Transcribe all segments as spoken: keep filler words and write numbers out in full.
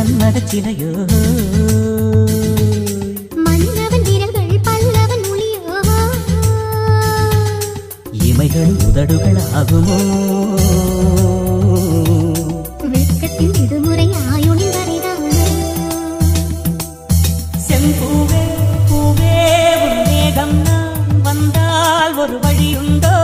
மன்மத சிலையோ மன்னவன் விரல்கள் பல்லவன் மொழியோ இமைகள் உதடுகள் ஆகுமோ வெட்கத்தின் விடுமுறை ஆயுளின் வரைதானோ செம்பூவே பூவே உன் மேகம் நான் வந்தால் ஒரு வழியுண்டோ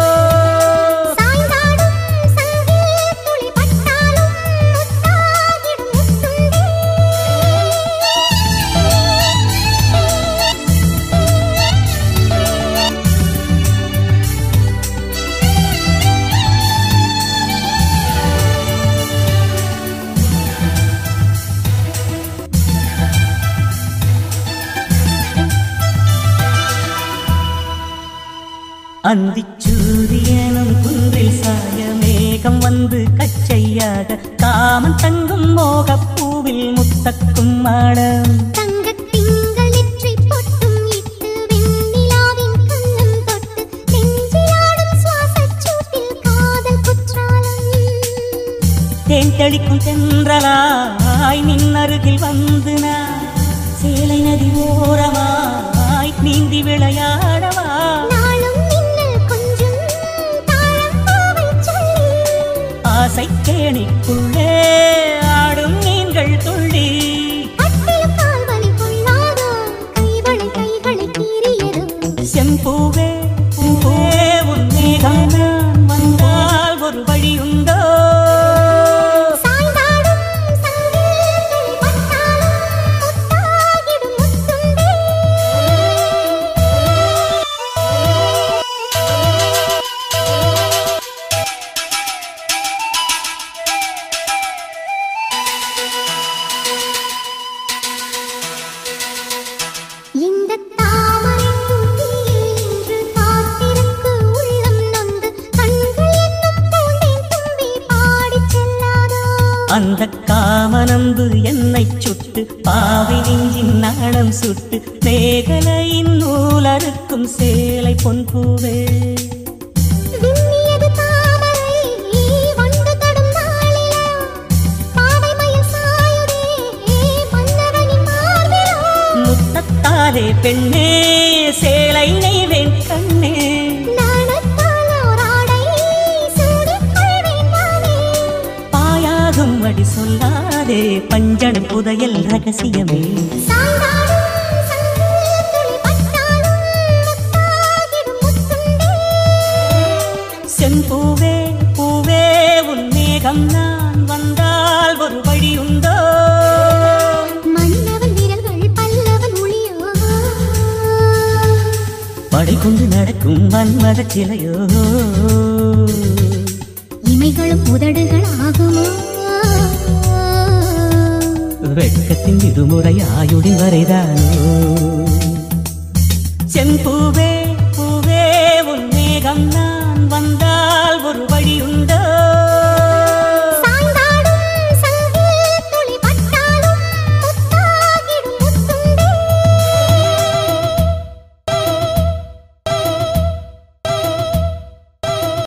அந்திச்சூரியனும் குன்றில் சாய மேகம் வந்து கச்சையாக காமன் தங்கும் மோகப்பூவில் முத்தக்கும் மாடம் தங்கத் திங்கள் நெற்றி பொட்டும் இட்டு வெண்ணிலாவின் கண்ணம் தொட்டு நெஞ்சிலாடும் சுவாசச் சூட்டில் காதல் குற்றாலம் தேன் தெளிக்கும் தென்றலாய் நின்னருகில் வந்து நான் சேலை நதி ஓரமாய் நீந்தி விளையாடவா ஆசை கேணிக்குள்ளே ஆடும் மீன்கள் துள்ளி செம்பூவே பூவே உன் மேகம் நான் வந்தால் ஒரு வழியுண்டோ அந்த காமனம்பு என்னை சுட்டு பாவை நெஞ்சின் நாணம் சுட்டு மேகலையின் நூலறுக்கும் சேலை பொன்பூவே முத்தத்தாலே பெண்ணே சேலை நெய்வேன் கண்ணே அடி சொல்லாதே பஞ்சணம் புதையல் ரகசியமே செம்பூவே பூவே உன் மேகம் நான் வந்தால் ஒரு வழியுண்டோ மன்னவன் விரல்கள் பல்லவன் மொழியோ படை கொண்டு நடக்கும் மன்மத சிலையோ இமைகளும் உதடுகள் ஆகுமோ வெட்கத்தின் விடுமுறை ஆயுளின் வரைதானோ செம்பூவே